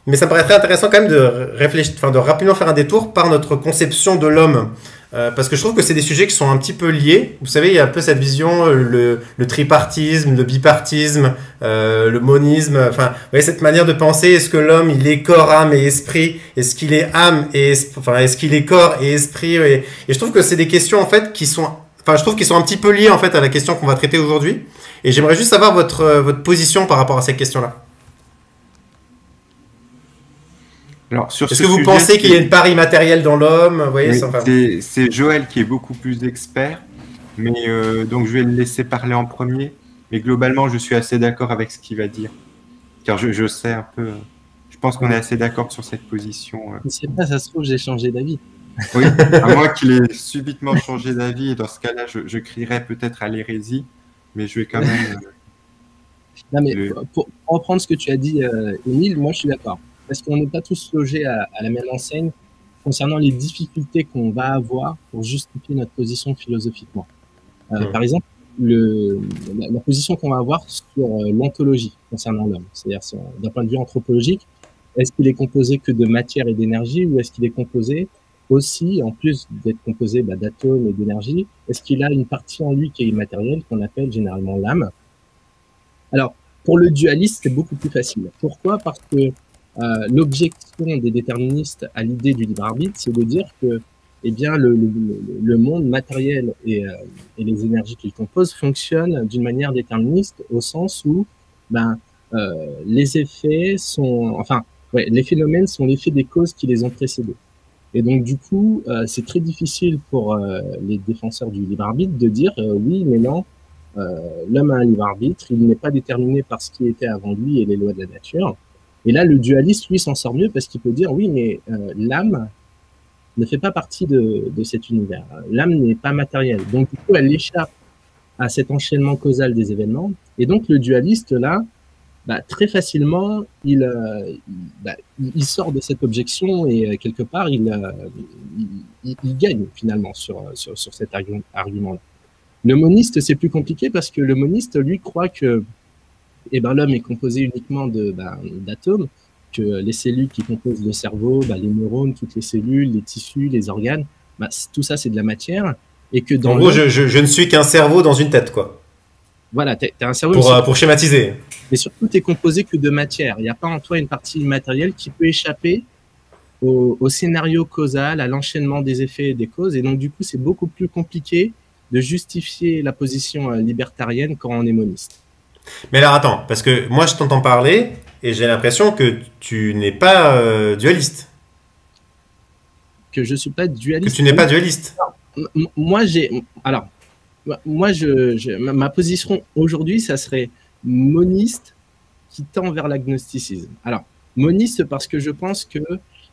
Mais ça me paraît très intéressant quand même de réfléchir, enfin de rapidement faire un détour par notre conception de l'homme. Parce que je trouve que c'est des sujets qui sont un petit peu liés. Vous savez, il y a un peu cette vision, le tripartisme, le bipartisme, le monisme. Enfin, vous voyez, cette manière de penser, est-ce que l'homme, il est corps, âme et esprit? Est-ce qu'il est âme et enfin, est-ce qu'il est corps et esprit? Et je trouve que c'est des questions, en fait, qui sont, enfin, je trouve qu'ils sont un petit peu liés, en fait, à la question qu'on va traiter aujourd'hui. Et j'aimerais juste savoir votre position par rapport à ces questions-là. Alors, sur Est-ce ce que vous sujet, pensez qu'il y a une part immatérielle dans l'homme? Vous voyez, oui, enfin... c'est Joël qui est beaucoup plus expert, mais donc je vais le laisser parler en premier. Mais globalement, je suis assez d'accord avec ce qu'il va dire, car je sais un peu. Je pense qu'on est assez d'accord sur cette position. Je sais pas, ça se trouve, j'ai changé d'avis. Oui, à moins qu'il ait subitement changé d'avis, et dans ce cas-là, je crierais peut-être à l'hérésie, mais je vais quand même. Non, mais pour reprendre ce que tu as dit, Émile, moi je suis d'accord. Parce qu'on n'est pas tous logés à la même enseigne concernant les difficultés qu'on va avoir pour justifier notre position philosophiquement. Par exemple, la position qu'on va avoir sur l'ontologie concernant l'homme, c'est-à-dire d'un point de vue anthropologique, est-ce qu'il est composé que de matière et d'énergie ou est-ce qu'il est composé aussi, en plus d'être composé d'atomes et d'énergie, est-ce qu'il a une partie en lui qui est immatérielle, qu'on appelle généralement l'âme? Alors, pour le dualiste, c'est beaucoup plus facile. Pourquoi? Parce que l'objection des déterministes à l'idée du libre arbitre, c'est de dire que eh bien, le monde matériel et les énergies qu'il compose fonctionnent d'une manière déterministe au sens où les effets sont, enfin, ouais, les phénomènes sont l'effet des causes qui les ont précédés. Et donc, du coup, c'est très difficile pour les défenseurs du libre arbitre de dire oui, mais non, l'homme a un libre arbitre, il n'est pas déterminé par ce qui était avant lui et les lois de la nature. Et là, le dualiste, lui, s'en sort mieux parce qu'il peut dire oui, mais l'âme ne fait pas partie de cet univers. L'âme n'est pas matérielle. Donc, du coup, elle échappe à cet enchaînement causal des événements. Et donc, le dualiste, là, très facilement, il sort de cette objection et quelque part, il gagne finalement sur cet argument-là. Le moniste, c'est plus compliqué parce que le moniste, lui, croit que l'homme est composé uniquement d'atomes, que les cellules qui composent le cerveau, les neurones, toutes les cellules, les tissus, les organes, tout ça, c'est de la matière. Et que dans en gros, je ne suis qu'un cerveau dans une tête, quoi. Voilà, tu as un cerveau... Pour schématiser. Mais surtout, tu es composé que de matière. Il n'y a pas en toi une partie immatérielle qui peut échapper au scénario causal, à l'enchaînement des effets et des causes. Et donc, du coup, c'est beaucoup plus compliqué de justifier la position libertarienne quand on est moniste. Mais alors attends, parce que moi je t'entends parler et j'ai l'impression que tu n'es pas dualiste. Que je suis pas dualiste. Que tu n'es pas dualiste. Alors, ma position aujourd'hui, ça serait moniste qui tend vers l'agnosticisme. Alors, moniste parce que je pense que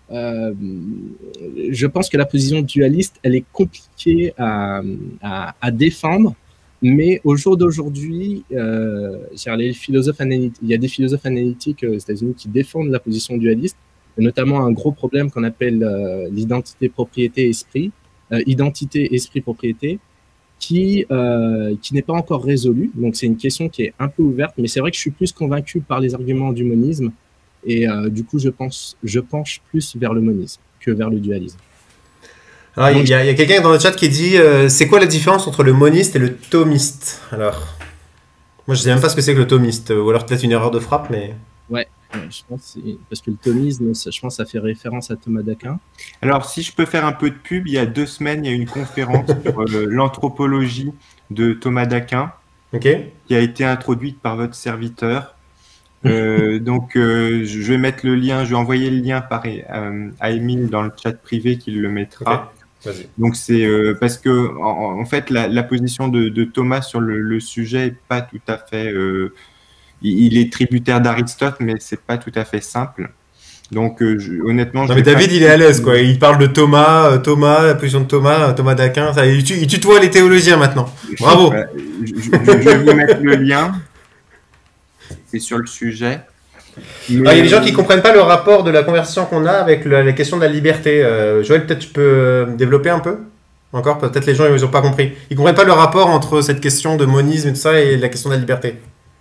la position dualiste, elle est compliquée à défendre. Mais au jour d'aujourd'hui, il y a des philosophes analytiques aux États-Unis qui défendent la position dualiste, notamment un gros problème qu'on appelle l'identité, propriété, esprit, identité, esprit, propriété, qui n'est pas encore résolue. Donc c'est une question qui est un peu ouverte, mais c'est vrai que je suis plus convaincu par les arguments du monisme et du coup je penche plus vers le monisme que vers le dualisme. Alors, il y a quelqu'un dans le chat qui dit c'est quoi la différence entre le moniste et le thomiste? Alors, moi je sais même pas ce que c'est que le thomiste, ou alors peut-être une erreur de frappe, mais... Ouais, je pense parce que le thomisme, je pense que ça fait référence à Thomas d'Aquin. Alors, si je peux faire un peu de pub, il y a 2 semaines, il y a une conférence sur l'anthropologie de Thomas d'Aquin, qui a été introduite par votre serviteur. Donc, je vais mettre le lien, je vais envoyer le lien à Émile dans le chat privé qu'il le mettra. Donc c'est parce que en fait la position de Thomas sur le sujet est pas tout à fait. Il est tributaire d'Aristote, mais c'est pas tout à fait simple. Donc honnêtement. Non mais David il est à l'aise quoi. Il parle de Thomas, la position de Thomas d'Aquin. Il tutoie les théologiens maintenant. Bravo. Je vais vous mettre le lien. C'est sur le sujet. Il y a des gens qui ne comprennent pas le rapport de la conversation qu'on a avec la question de la liberté. Joël, peut-être tu peux développer un peu? Encore, peut-être les gens ils n'ont pas compris. Ils ne comprennent pas le rapport entre cette question de monisme et tout ça et la question de la liberté.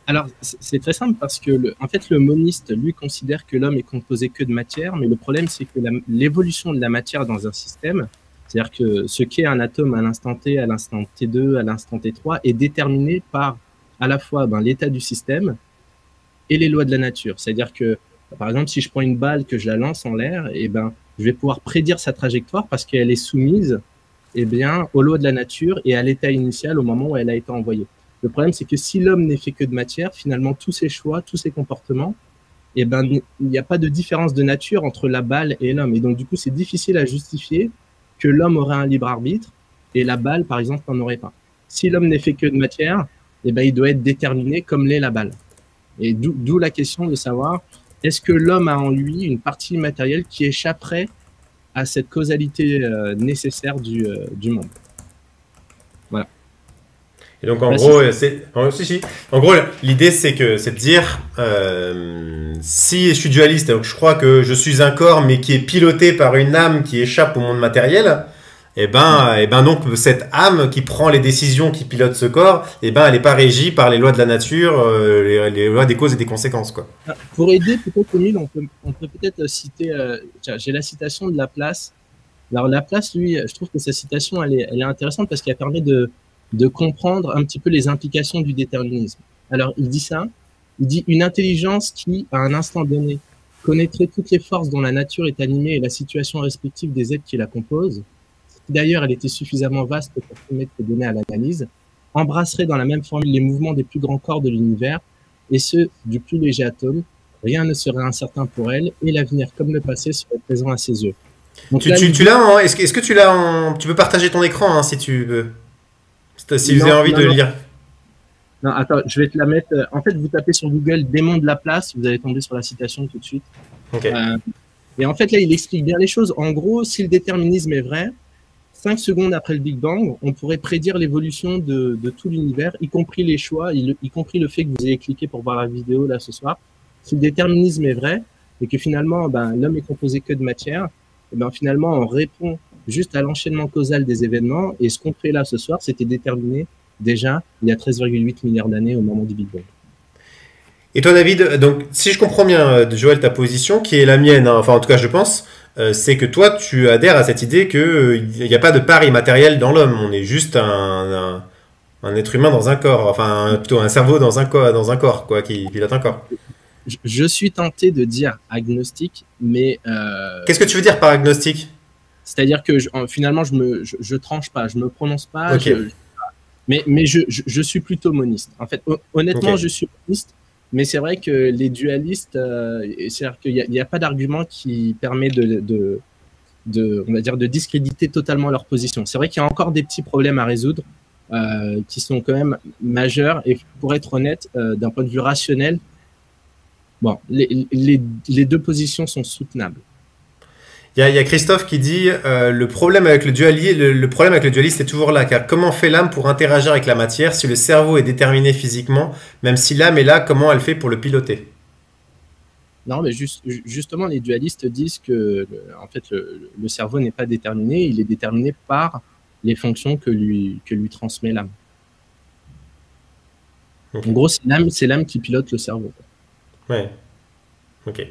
Alors, c'est très simple parce que, en fait, le moniste, lui, considère que l'homme est composé que de matière, mais le problème, c'est que l'évolution de la matière dans un système, c'est-à-dire que ce qu'est un atome à l'instant T, à l'instant T2, à l'instant T3, est déterminé par à la fois l'état du système et les lois de la nature. C'est-à-dire que, par exemple, si je prends une balle que je la lance en l'air, je vais pouvoir prédire sa trajectoire parce qu'elle est soumise aux lois de la nature et à l'état initial au moment où elle a été envoyée. Le problème, c'est que si l'homme n'est fait que de matière, finalement, tous ses choix, tous ses comportements, il n'y a pas de différence de nature entre la balle et l'homme. Et donc, du coup, c'est difficile à justifier que l'homme aurait un libre arbitre et la balle, par exemple, n'en aurait pas. Si l'homme n'est fait que de matière, il doit être déterminé comme l'est la balle. Et d'où la question de savoir, est-ce que l'homme a en lui une partie matérielle qui échapperait à cette causalité nécessaire du monde? Voilà. Et donc en gros, en gros, l'idée c'est de dire si je suis dualiste, donc je crois que je suis un corps mais qui est piloté par une âme qui échappe au monde matériel, et donc cette âme qui prend les décisions, qui pilote ce corps, elle n'est pas régie par les lois de la nature, les lois des causes et des conséquences, quoi. Pour aider peut-être Émile, on peut peut-être citer, j'ai la citation de Laplace. Alors Laplace, lui, je trouve que sa citation elle est intéressante parce qu'elle permet de comprendre un petit peu les implications du déterminisme. Alors, il dit ça, il dit « Une intelligence qui, à un instant donné, connaîtrait toutes les forces dont la nature est animée et la situation respective des êtres qui la composent, si d'ailleurs elle était suffisamment vaste pour permettre de donner à l'analyse, embrasserait dans la même formule les mouvements des plus grands corps de l'univers et ceux du plus léger atome, rien ne serait incertain pour elle et l'avenir comme le passé serait présent à ses yeux. » Donc, tu l'as est-ce que tu l'as en... Tu peux partager ton écran hein, si tu veux. Si vous avez envie de lire. Non, attends, je vais te la mettre. En fait, vous tapez sur Google démon de Laplace, vous allez tomber sur la citation tout de suite. Okay. Et en fait, là, il explique bien les choses. En gros, si le déterminisme est vrai, 5 secondes après le Big Bang, on pourrait prédire l'évolution de tout l'univers, y compris les choix, y compris le fait que vous ayez cliqué pour voir la vidéo là ce soir. Si le déterminisme est vrai, et que finalement, l'homme est composé que de matière, et finalement, on répond juste à l'enchaînement causal des événements. Et ce qu'on fait là ce soir, c'était déterminé déjà il y a 13,8 milliards d'années au moment du Big Bang. Et toi, David, donc si je comprends bien, Joël, ta position, qui est la mienne, hein, enfin en tout cas je pense, c'est que toi, tu adhères à cette idée qu'il n'y a pas de part immatérielle dans l'homme. On est juste un être humain dans un corps, enfin plutôt un cerveau dans un corps, quoi, qui pilote un corps. Je suis tenté de dire agnostique, mais... Qu'est-ce que tu veux dire par agnostique ? C'est-à-dire que finalement, je tranche pas, je me prononce pas, okay. mais je suis plutôt moniste. En fait, honnêtement, okay. Je suis moniste, mais c'est vrai que les dualistes, c'est-à-dire qu'il n'y a pas d'argument qui permet on va dire, de discréditer totalement leur position. C'est vrai qu'il y a encore des petits problèmes à résoudre qui sont quand même majeurs, et pour être honnête, d'un point de vue rationnel, bon, les deux positions sont soutenables. Il y a Christophe qui dit le problème avec le dualiste est toujours là, car comment fait l'âme pour interagir avec la matière si le cerveau est déterminé physiquement, même si l'âme est là, comment elle fait pour le piloter? Non, mais justement, les dualistes disent que en fait, le cerveau n'est pas déterminé, il est déterminé par les fonctions que lui transmet l'âme. Okay. En gros, c'est l'âme qui pilote le cerveau. Ouais. Ok.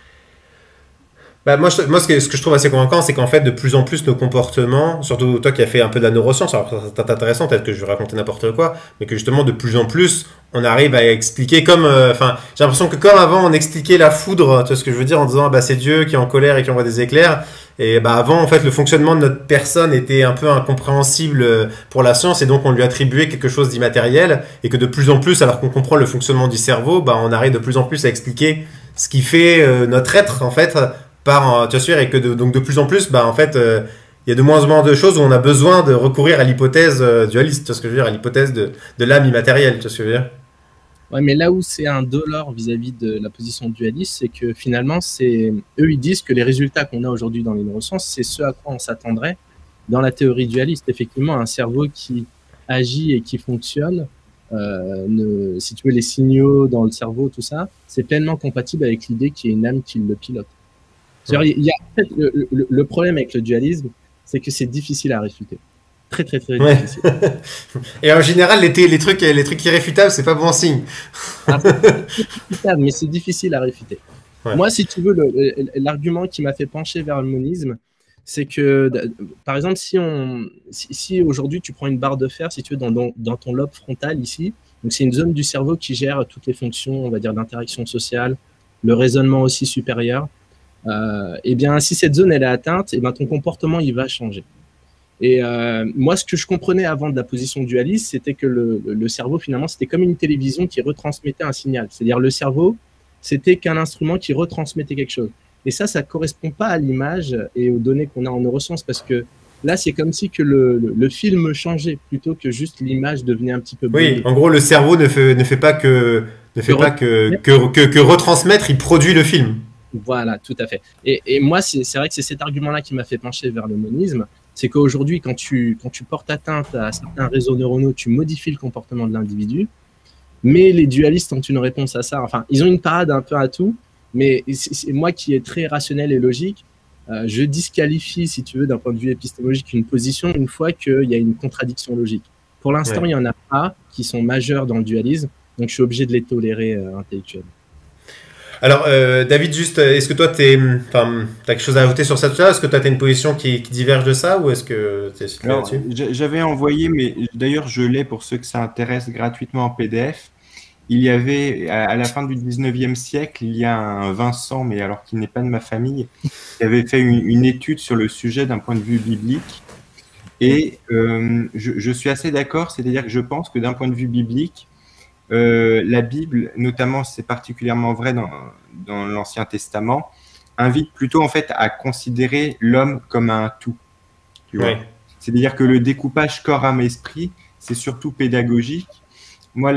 Moi, ce que je trouve assez convaincant, c'est qu'en fait, de plus en plus, nos comportements, surtout toi qui as fait un peu de la neuroscience, alors c'est intéressant, peut-être que je vais raconter n'importe quoi, mais que justement, de plus en plus, on arrive à expliquer comme... j'ai l'impression que comme avant, on expliquait la foudre, tu vois ce que je veux dire, en disant, c'est Dieu qui est en colère et qui envoie des éclairs. Et avant, en fait, le fonctionnement de notre personne était un peu incompréhensible pour la science, et donc on lui attribuait quelque chose d'immatériel, et que de plus en plus, alors qu'on comprend le fonctionnement du cerveau, on arrive de plus en plus à expliquer ce qui fait notre être, en fait, et que donc de plus en plus, en fait, il y a de moins en moins de choses où on a besoin de recourir à l'hypothèse dualiste, tu vois ce que je veux dire, à l'hypothèse de l'âme immatérielle, tu vois ce que je veux dire. Ouais, mais là où c'est un dollar vis-à-vis de la position dualiste, c'est que finalement, eux, ils disent que les résultats qu'on a aujourd'hui dans les neurosciences, c'est ce à quoi on s'attendrait dans la théorie dualiste. Effectivement, un cerveau qui agit et qui fonctionne, si tu veux, les signaux dans le cerveau, tout ça, c'est pleinement compatible avec l'idée qu'il y ait une âme qui le pilote. Il y a, en fait, le problème avec le dualisme, c'est que c'est difficile à réfuter. Très, très, très Ouais. difficile. Et en général, les trucs irréfutables, c'est pas bon signe. Ah, c'est réfutable, mais c'est difficile à réfuter. Ouais. Moi, si tu veux, l'argument qui m'a fait pencher vers le monisme, c'est que, par exemple, si aujourd'hui tu prends une barre de fer, si tu veux, dans ton lobe frontal ici, donc c'est une zone du cerveau qui gère toutes les fonctions, on va dire, d'interaction sociale, le raisonnement aussi supérieur. Et bien, si cette zone elle est atteinte, et ben ton comportement il va changer. Et moi, ce que je comprenais avant de la position dualiste, c'était que le cerveau, finalement, c'était comme une télévision qui retransmettait un signal. C'est-à-dire le cerveau, c'était qu'un instrument qui retransmettait quelque chose. Et ça correspond pas à l'image et aux données qu'on a en neurosciences, parce que là, c'est comme si que le film changeait plutôt que juste l'image devenait un petit peu Oui, brouillée. en gros, le cerveau ne fait pas que retransmettre, il produit le film. Voilà, tout à fait. Et moi, c'est vrai que c'est cet argument-là qui m'a fait pencher vers le monisme. C'est qu'aujourd'hui, quand tu portes atteinte à certains réseaux neuronaux, tu modifies le comportement de l'individu. Mais les dualistes ont une réponse à ça. Enfin, ils ont une parade un peu à tout. Mais c'est moi qui est très rationnel et logique, je disqualifie, si tu veux, d'un point de vue épistémologique, une position une fois qu'il y a une contradiction logique. Pour l'instant, il y en a pas qui sont majeurs dans le dualisme. Donc, je suis obligé de les tolérer intellectuellement. Alors, David, juste, est-ce que toi, t'as quelque chose à ajouter sur cette chose? Est-ce que toi, t'as une position qui diverge de ça ou est-ce que t'es là-dessus? J'avais envoyé, mais d'ailleurs, je l'ai pour ceux que ça intéresse gratuitement en PDF. Il y avait, à la fin du 19e siècle, il y a un Vincent, mais alors qu'il n'est pas de ma famille, qui avait fait une étude sur le sujet d'un point de vue biblique. Et je suis assez d'accord, c'est-à-dire que je pense que d'un point de vue biblique, la Bible, notamment, c'est particulièrement vrai dans l'Ancien Testament, invite plutôt en fait à considérer l'homme comme un tout. Tu vois. C'est-à-dire que le découpage corps, âme, esprit, c'est surtout pédagogique. Moi,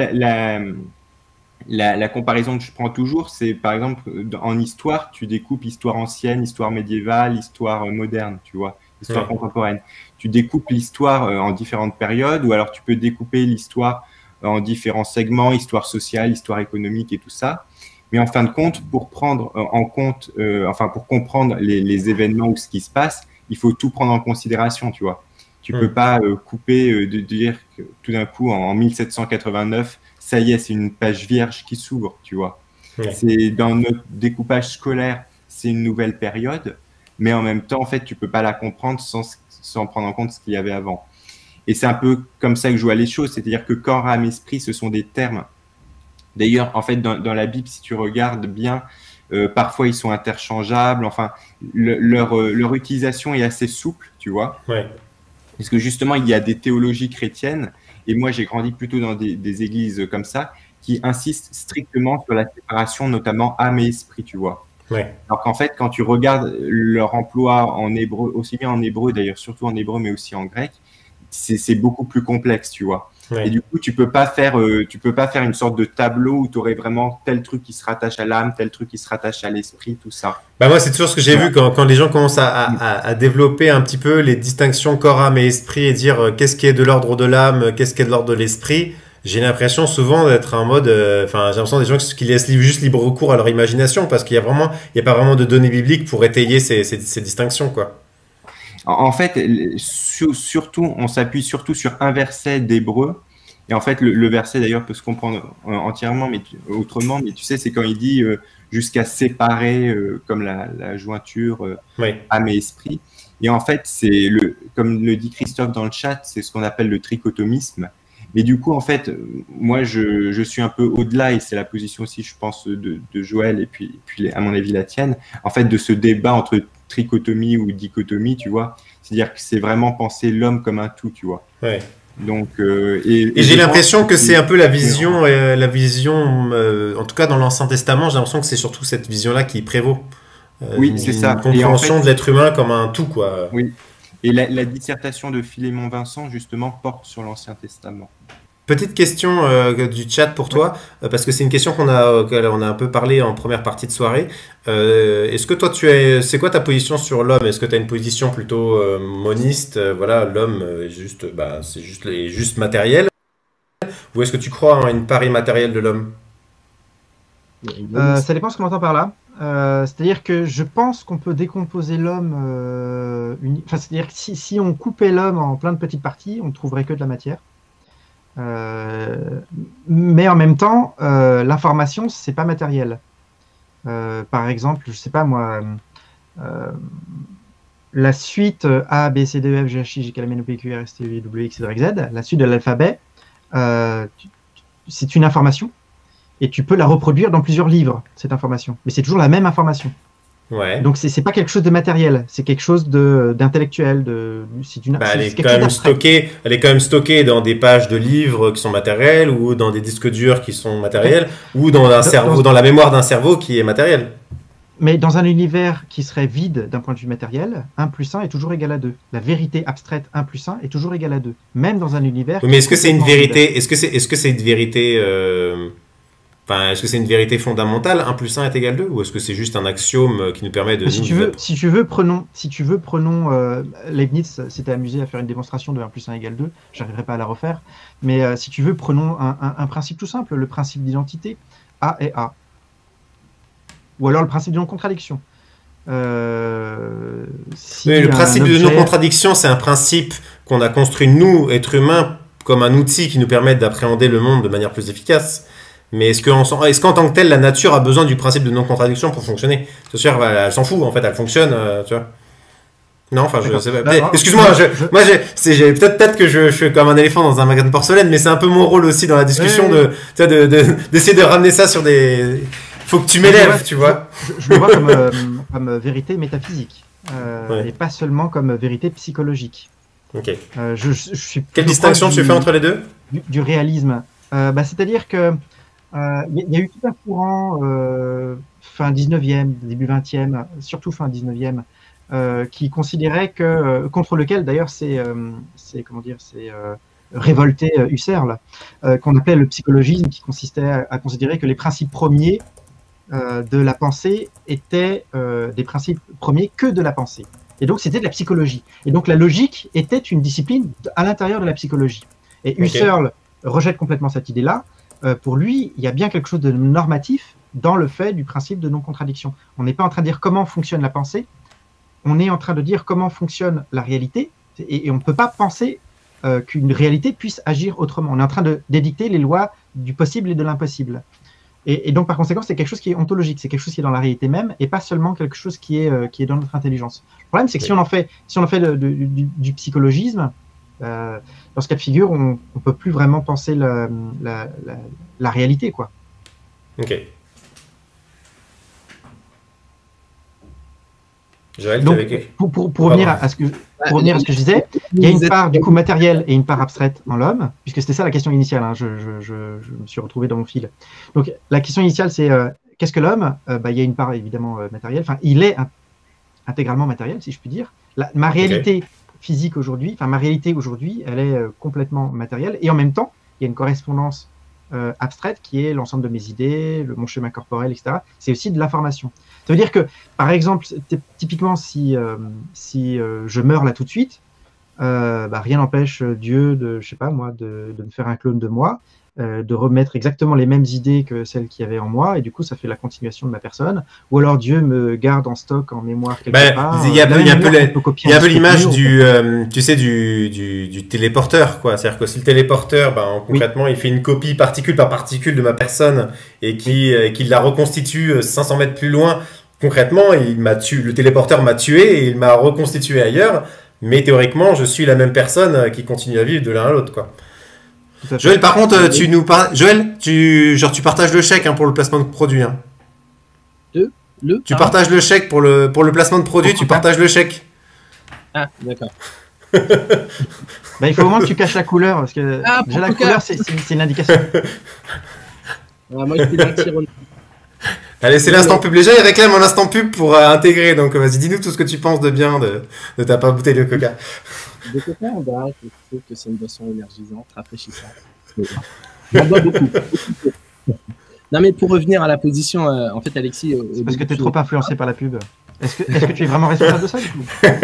la comparaison que je prends toujours, c'est par exemple en histoire, tu découpes histoire ancienne, histoire médiévale, histoire moderne, tu vois, histoire contemporaine. Tu découpes l'histoire en différentes périodes, ou alors tu peux découper l'histoire en différents segments, histoire sociale, histoire économique et tout ça. Mais en fin de compte, pour prendre en compte, pour comprendre les événements ou ce qui se passe, il faut tout prendre en considération, tu vois. Tu peux pas couper, de dire que tout d'un coup, en 1789, ça y est, c'est une page vierge qui s'ouvre, tu vois. C'est dans notre découpage scolaire, c'est une nouvelle période, mais en même temps, en fait, tu peux pas la comprendre sans prendre en compte ce qu'il y avait avant. Et c'est un peu comme ça que je vois les choses, c'est-à-dire que corps, âme, esprit, ce sont des termes. D'ailleurs, en fait, dans la Bible, si tu regardes bien, parfois ils sont interchangeables. Enfin, leur utilisation est assez souple, tu vois. Parce que justement, il y a des théologies chrétiennes, et moi j'ai grandi plutôt dans des églises comme ça, qui insistent strictement sur la séparation, notamment âme et esprit, tu vois. Alors qu'en fait, quand tu regardes leur emploi en hébreu, aussi bien en hébreu d'ailleurs, surtout en hébreu, mais aussi en grec, c'est beaucoup plus complexe, tu vois. Et du coup, tu peux pas faire une sorte de tableau où tu aurais vraiment tel truc qui se rattache à l'âme, tel truc qui se rattache à l'esprit, tout ça. Bah moi, c'est toujours ce que j'ai vu quand les gens commencent à développer un petit peu les distinctions corps, âme et esprit et dire qu'est-ce qui est de l'ordre de l'âme, qu'est-ce qui est de l'ordre de l'esprit. J'ai l'impression souvent d'être en mode, j'ai l'impression des gens qui laissent juste libre cours à leur imagination parce qu'il y a pas vraiment de données bibliques pour étayer ces distinctions, quoi. En fait, surtout, on s'appuie surtout sur un verset d'Hébreu. Et en fait, le verset d'ailleurs peut se comprendre entièrement, mais autrement. Mais tu sais, c'est quand il dit jusqu'à séparer comme la jointure âme et esprit. Et en fait, comme le dit Christophe dans le chat, c'est ce qu'on appelle le trichotomisme. Mais du coup, en fait, moi, je suis un peu au-delà, et c'est la position aussi, je pense, de Joël, et puis à mon avis la tienne, en fait, de ce débat entre trichotomie ou dichotomie, tu vois. C'est-à-dire que c'est vraiment penser l'homme comme un tout, tu vois. Donc, et j'ai l'impression que c'est un peu la vision, en tout cas dans l'Ancien Testament, j'ai l'impression que c'est surtout cette vision-là qui prévaut. Oui, c'est ça. Une compréhension de l'être humain comme un tout, quoi. Oui. Et la dissertation de Philémon Vincent, justement, porte sur l'Ancien Testament. Petite question du chat pour toi, parce que c'est une question qu'on a un peu parlé en première partie de soirée. Est-ce que toi, c'est quoi ta position sur l'homme? Est-ce que tu as une position plutôt moniste, voilà, l'homme c'est juste matériel, ou est-ce que tu crois en une part immatérielle de l'homme? Ça dépend ce qu'on entend par là. C'est-à-dire que je pense qu'on peut décomposer l'homme. C'est-à-dire que si on coupait l'homme en plein de petites parties, on ne trouverait que de la matière. Mais en même temps, l'information, c'est pas matériel. Par exemple, je sais pas moi, la suite A, B, C, D, E, F, G, H, I, J, K, L, M, N, O, P, Q, R, S, T, U, W, X, Y, Z, la suite de l'alphabet, c'est une information. Et tu peux la reproduire dans plusieurs livres, cette information. Mais c'est toujours la même information. Ouais. Donc, c'est pas quelque chose de matériel, c'est quelque chose d'intellectuel. Elle est quand même stockée dans des pages de livres qui sont matériels, ou dans des disques durs qui sont matériels, ou dans la mémoire d'un cerveau qui est matériel. Mais dans un univers qui serait vide d'un point de vue matériel, 1 plus 1 est toujours égal à 2. La vérité abstraite 1 plus 1 est toujours égal à 2. Même dans un univers... Oui, mais est-ce que c'est une vérité Est-ce que c'est une vérité... est-ce que c'est une vérité fondamentale, 1 plus 1 est égal à 2, ou est-ce que c'est juste un axiome qui nous permet de... Si tu veux, prenons Leibniz s'était amusé à faire une démonstration de 1 plus 1 égale 2, j'arriverai pas à la refaire, mais si tu veux, prenons un principe tout simple, le principe d'identité, A est A. Ou alors le principe de non-contradiction. Le principe de non-contradiction, c'est un principe qu'on a construit, nous, êtres humains, comme un outil qui nous permet d'appréhender le monde de manière plus efficace. Mais est-ce qu'en tant que tel, la nature a besoin du principe de non-contradiction pour fonctionner? C'est sûr, elle s'en fout, en fait, elle fonctionne, tu vois. Non, enfin, je sais pas. Excuse-moi, peut-être que je suis comme un éléphant dans un magasin de porcelaine, mais c'est un peu mon rôle aussi dans la discussion d'essayer de ramener ça sur des... Faut que tu m'élèves, tu vois. Je le vois comme vérité métaphysique, et pas seulement comme vérité psychologique. Ok. Quelle distinction tu fais entre les deux? Du réalisme. C'est-à-dire que il y a eu tout un courant fin 19e, début 20e, surtout fin 19e, qui considérait que, contre lequel d'ailleurs c'est révolté Husserl, qu'on appelait le psychologisme, qui consistait à considérer que les principes premiers de la pensée étaient des principes premiers que de la pensée. Et donc c'était de la psychologie. Et donc la logique était une discipline à l'intérieur de la psychologie. Et Husserl rejette complètement cette idée-là. Pour lui, il y a bien quelque chose de normatif dans le fait du principe de non-contradiction. On n'est pas en train de dire comment fonctionne la pensée, on est en train de dire comment fonctionne la réalité, et on ne peut pas penser qu'une réalité puisse agir autrement. On est en train d'édicter les lois du possible et de l'impossible. Et donc, par conséquent, c'est quelque chose qui est ontologique, c'est quelque chose qui est dans la réalité même, et pas seulement quelque chose qui est dans notre intelligence. Le problème, c'est que si on en fait du psychologisme, dans ce cas de figure, on ne peut plus vraiment penser la réalité, quoi. Ok. Joël, donc, pour revenir à ce que je disais, il y a une part du coup matérielle et une part abstraite dans l'homme, puisque c'était ça la question initiale. Hein, je me suis retrouvé dans mon fil. Donc la question initiale, c'est qu'est-ce que l'homme? Il y a une part évidemment matérielle. Enfin, il est intégralement matériel, si je puis dire. Ma réalité physique aujourd'hui, ma réalité aujourd'hui, elle est complètement matérielle, et en même temps, il y a une correspondance abstraite qui est l'ensemble de mes idées, mon schéma corporel, etc. C'est aussi de l'information. Ça veut dire que, par exemple, typiquement, si je meurs là tout de suite, rien n'empêche Dieu de me faire un clone de moi, de remettre exactement les mêmes idées que celles qu'il y avait en moi, et du coup, ça fait la continuation de ma personne. Ou alors Dieu me garde en stock, en mémoire quelque part. Il y a un peu l'image du téléporteur, quoi. C'est-à-dire que si le téléporteur, concrètement, il fait une copie particule par particule de ma personne et qu'il la reconstitue 500 mètres plus loin, concrètement, le téléporteur m'a tué et il m'a reconstitué ailleurs, mais théoriquement, je suis la même personne qui continue à vivre de l'un à l'autre, quoi. Joël, par contre, tu partages le chèque pour le placement de produit. Hein. Tu partages le chèque pour le placement de produit, tu partages le chèque. Ah, d'accord. Il faut au moins que tu caches la couleur, parce que déjà la couleur, c'est une indication. Moi, je suis dans le tir. Allez, c'est l'instant pub. Les gens, ils réclament un instant pub pour intégrer. Donc, vas-y, dis-nous tout ce que tu penses de bien de ta bouteille de coca. De coca en bas, je trouve que c'est une boisson énergisante, rafraîchissante. J'en bois beaucoup. Non, mais pour revenir à la position, en fait, Alexis... c'est parce que tu es trop influencé par la pub. Est-ce que tu es vraiment responsable de ça, du coup?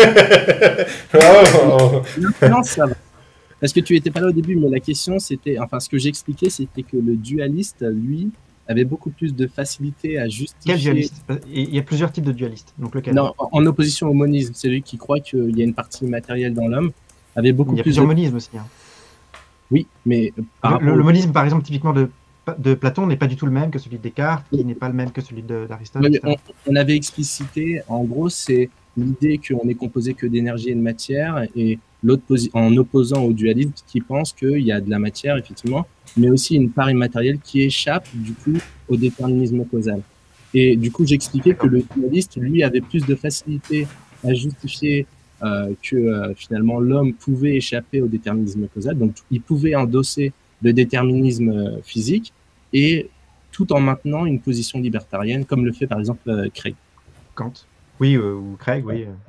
Non, ça va. Parce que tu n'étais pas là au début, mais la question, c'était... Enfin, ce que j'expliquais, c'était que le dualiste, lui, avait beaucoup plus de facilité à justifier... Quel dualiste? Il y a plusieurs types de dualistes, donc lequel? Non, en opposition au monisme, celui qui croit qu'il y a une partie immatérielle dans l'homme, avait beaucoup plus... Il y a plusieurs monismes aussi. Hein. Oui, mais... Le monisme, par exemple, typiquement de Platon n'est pas du tout le même que celui de Descartes, qui n'est pas le même que celui d'Aristote. On avait explicité, en gros, c'est l'idée qu'on n'est composé que d'énergie et de matière, et en opposant au dualisme qui pense qu'il y a de la matière, effectivement, mais aussi une part immatérielle qui échappe, du coup, au déterminisme causal. Et du coup, j'expliquais que le dualiste, lui, avait plus de facilité à justifier que finalement l'homme pouvait échapper au déterminisme causal, donc il pouvait endosser le déterminisme physique, et tout en maintenant une position libertarienne, comme le fait par exemple Craig. Kant. Oui, ou Craig, oui.